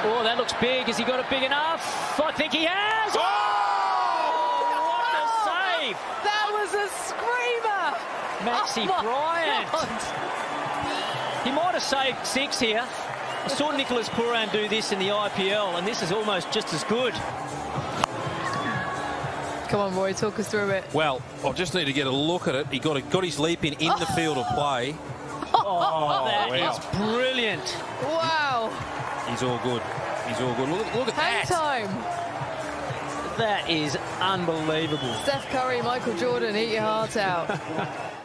Oh, that looks big. Has he got it big enough? I think he has. Oh! What a save! That was a screamer. Maxi Bryant. He might have saved 6 here. I saw Nicholas Pooran do this in the IPL, and this is almost just as good. Come on, Roy, talk us through it. Well, I just need to get a look at it. He got his leap in the field of play. Oh, that is brilliant. Wow. He's all good. He's all good. Look at Hang that. time. That is unbelievable. Steph Curry, Michael Jordan, eat your heart out.